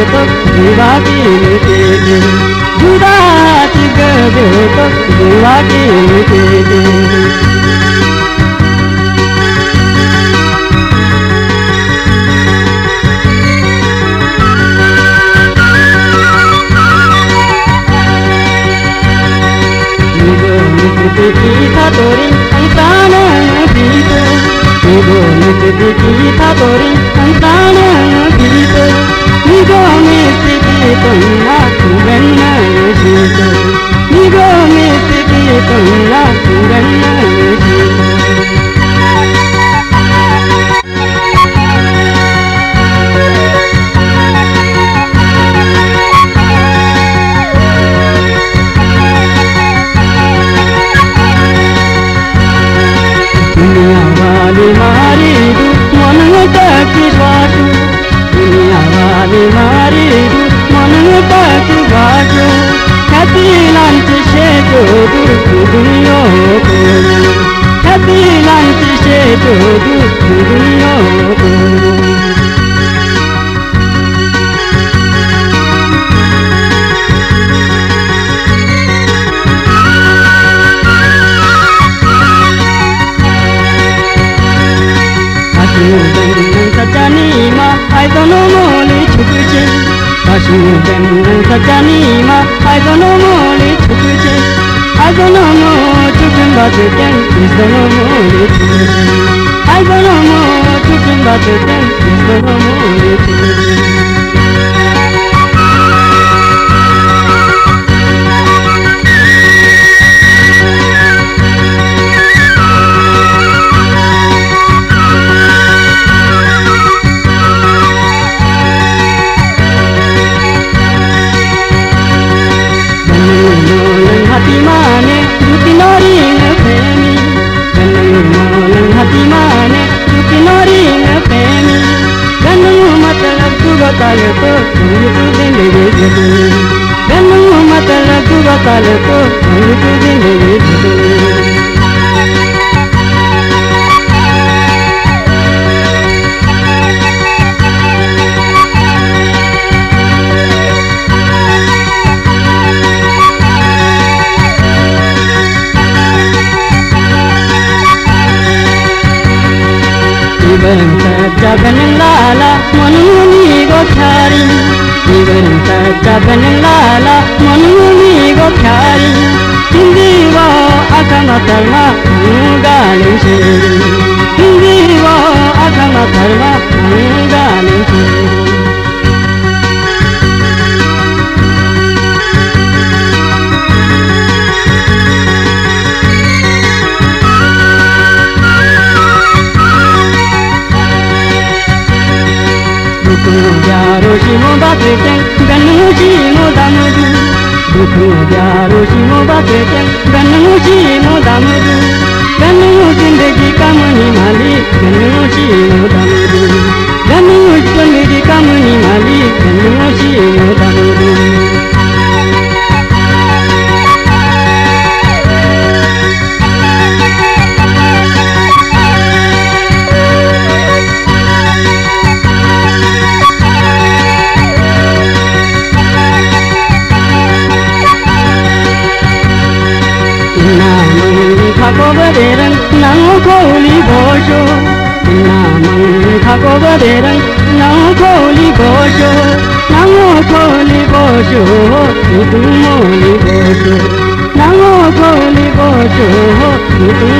तो जुदा की they they जुदा चिगबे तो जुदा की दे दे देखी था तोरी संतान बीत निगो देखी था तोरी संतान बीत निगो में सिकी तुमना सुगन्ना जीत निगो में सिकी तुमना सुगन्ना जीत मारी मन की बाटू दुनिया वाली मारी मन की बाटू ख्याति लांच से जो दुनिया को ख्याति लांच से जो दुनिया को Sajanima, I don't know more to preach. Kashin Sajanima, I don't know more to preach. I don't know more to bring back again, is the no more to preach. I don't know more to bring back again, is the no more to preach. Hatimane, Yukinori na femi. Ganu hatimane, Yukinori na femi. Ganu matlab tuga kale to, tu zindagi jaduni. Ganu matlab tuga kale to, tu zindagi jaduni. Jagan lala manuni go khari Iban jagan lala manuni go khari Hindi wo akama dharma galin se Hindi wo akama dharma galin se Yaro shimo bakreten ganu shimo damudu Dukhu yaro shimo bakreten ganu shimo damudu Ganu zindagi kamani mali ganu shimo damudu Ganu zindagi kamani mali ganu shimo damudu Kakobaderan nang koli bosho Namang kakobaderan nang koli bosho Nang koli bosho Itu moli bosho Nang koli bosho Itu